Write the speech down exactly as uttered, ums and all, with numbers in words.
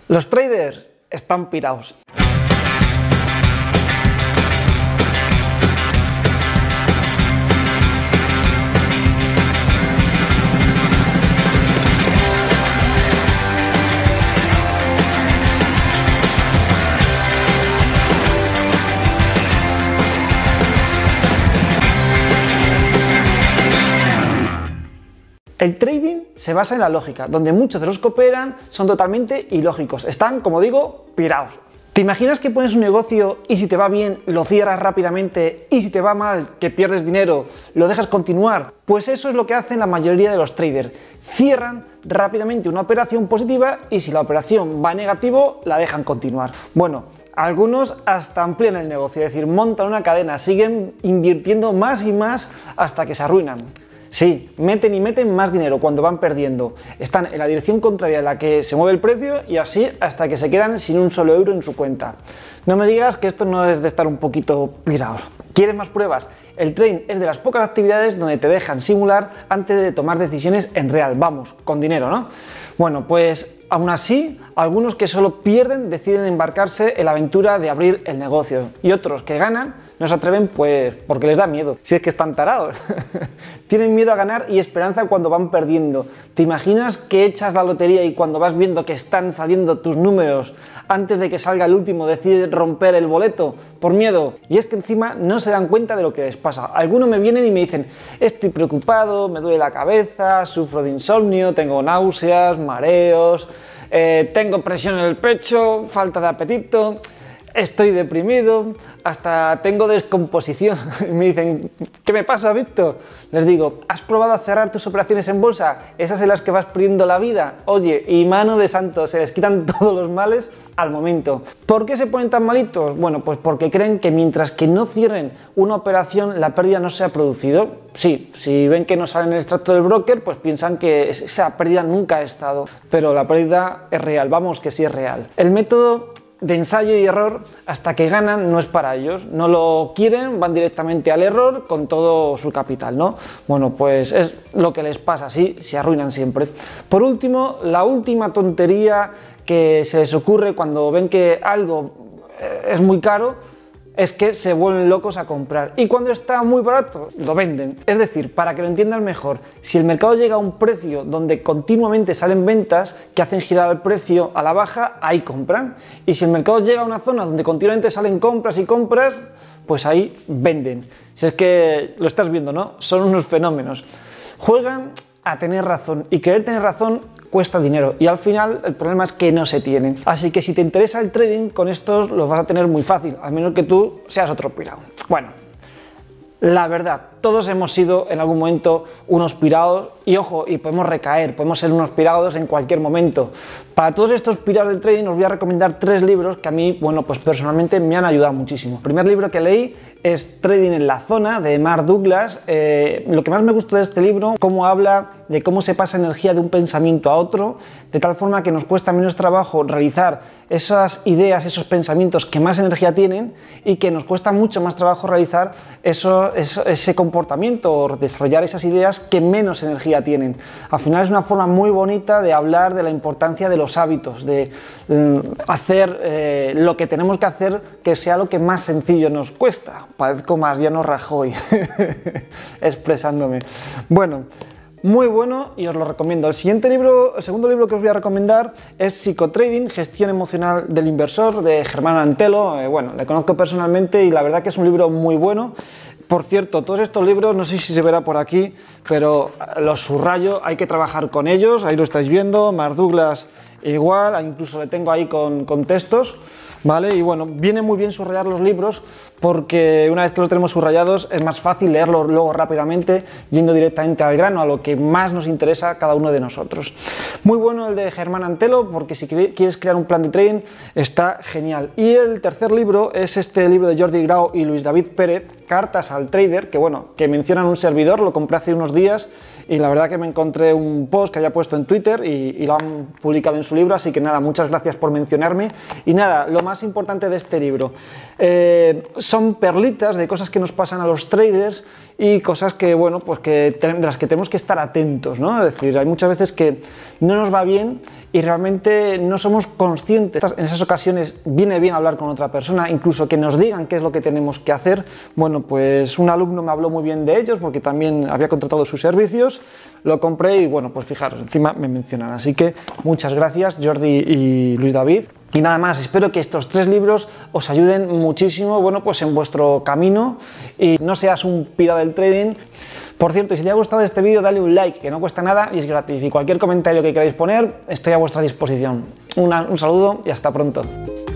Los traders están pirados. El trading se basa en la lógica, donde muchos de los que operan son totalmente ilógicos. Están, como digo, pirados. ¿Te imaginas que pones un negocio y si te va bien lo cierras rápidamente y si te va mal, que pierdes dinero, lo dejas continuar? Pues eso es lo que hacen la mayoría de los traders. Cierran rápidamente una operación positiva y si la operación va negativo, la dejan continuar. Bueno, algunos hasta amplían el negocio, es decir, montan una cadena, siguen invirtiendo más y más hasta que se arruinan. Sí, meten y meten más dinero cuando van perdiendo. Están en la dirección contraria a la que se mueve el precio y así hasta que se quedan sin un solo euro en su cuenta. No me digas que esto no es de estar un poquito pirados. ¿Quieres más pruebas? El trading es de las pocas actividades donde te dejan simular antes de tomar decisiones en real, vamos, con dinero, ¿no? Bueno, pues aún así, algunos que solo pierden deciden embarcarse en la aventura de abrir el negocio y otros que ganan no se atreven pues porque les da miedo, si es que están tarados. Tienen miedo a ganar y esperanza cuando van perdiendo. ¿Te imaginas que echas la lotería y cuando vas viendo que están saliendo tus números, antes de que salga el último decides romper el boleto por miedo? Y es que encima no se dan cuenta de lo que les pasa. Algunos me vienen y me dicen, estoy preocupado, me duele la cabeza, sufro de insomnio, tengo náuseas, mareos, eh, tengo presión en el pecho, falta de apetito, estoy deprimido, hasta tengo descomposición. Me dicen, ¿qué me pasa, Víctor? Les digo, ¿has probado a cerrar tus operaciones en bolsa? Esas en las que vas perdiendo la vida. Oye, y mano de santo, se les quitan todos los males al momento. ¿Por qué se ponen tan malitos? Bueno, pues porque creen que mientras que no cierren una operación, la pérdida no se ha producido. Sí, si ven que no sale en el extracto del broker, pues piensan que esa pérdida nunca ha estado. Pero la pérdida es real, vamos, que sí es real. El método de ensayo y error hasta que ganan no es para ellos, no lo quieren, van directamente al error con todo su capital, ¿no? Bueno, pues es lo que les pasa, así se arruinan siempre. Por último, la última tontería que se les ocurre cuando ven que algo es muy caro es que se vuelven locos a comprar y cuando está muy barato lo venden. Es decir, para que lo entiendan mejor, si el mercado llega a un precio donde continuamente salen ventas que hacen girar el precio a la baja, ahí compran, y si el mercado llega a una zona donde continuamente salen compras y compras, pues ahí venden. Si es que lo estás viendo, ¿no? Son unos fenómenos. Juegan a tener razón y querer tener razón cuesta dinero y al final el problema es que no se tienen. Así que si te interesa el trading, con estos lo vas a tener muy fácil, al menos que tú seas otro pirado. Bueno, la verdad, todos hemos sido en algún momento unos pirados y ojo, y podemos recaer, podemos ser unos pirados en cualquier momento. Para todos estos pirados del trading os voy a recomendar tres libros que a mí, bueno, pues personalmente me han ayudado muchísimo. El primer libro que leí es Trading en la Zona, de Mark Douglas. Eh, lo que más me gustó de este libro, cómo habla de cómo se pasa energía de un pensamiento a otro, de tal forma que nos cuesta menos trabajo realizar esas ideas, esos pensamientos que más energía tienen y que nos cuesta mucho más trabajo realizar eso, eso, ese comportamiento o desarrollar esas ideas que menos energía tienen. Al final es una forma muy bonita de hablar de la importancia de los hábitos, de eh, hacer eh, lo que tenemos que hacer que sea lo que más sencillo nos cuesta. Parezco Mariano Rajoy expresándome. Bueno, muy bueno y os lo recomiendo. El siguiente libro, el segundo libro que os voy a recomendar es Psicotrading, Gestión Emocional del Inversor, de Germán Antelo. Eh, bueno, le conozco personalmente y la verdad que es un libro muy bueno. Por cierto, todos estos libros, no sé si se verá por aquí, pero los subrayo, hay que trabajar con ellos, ahí lo estáis viendo, Mark Douglas igual, incluso le tengo ahí con, con textos, ¿vale? Y bueno, viene muy bien subrayar los libros porque una vez que los tenemos subrayados es más fácil leerlos luego rápidamente yendo directamente al grano, a lo que más nos interesa a cada uno de nosotros. Muy bueno el de Germán Antelo porque si quieres crear un plan de trading está genial. Y el tercer libro es este libro de Jordi Grau y Luis David Pérez, Cartas al Trader, que bueno, que mencionan un servidor, lo compré hace unos días y la verdad que me encontré un post que había puesto en Twitter y, y lo han publicado en su libro, así que nada, muchas gracias por mencionarme. Y nada, lo más importante de este libro, eh, son perlitas de cosas que nos pasan a los traders y cosas que, bueno, pues que de las que tenemos que estar atentos, ¿no? Es decir, hay muchas veces que no nos va bien y realmente no somos conscientes. En esas ocasiones viene bien hablar con otra persona, incluso que nos digan qué es lo que tenemos que hacer. Bueno, pues un alumno me habló muy bien de ellos porque también había contratado sus servicios, lo compré y bueno, pues fijaros, encima me mencionan. Así que muchas gracias, Jordi y Luis David. Y nada más, espero que estos tres libros os ayuden muchísimo, bueno, pues en vuestro camino y no seas un pirado del trading. Por cierto, si te ha gustado este vídeo, dale un like, que no cuesta nada y es gratis. Y cualquier comentario que queráis poner, estoy a vuestra disposición. Una, un saludo y hasta pronto.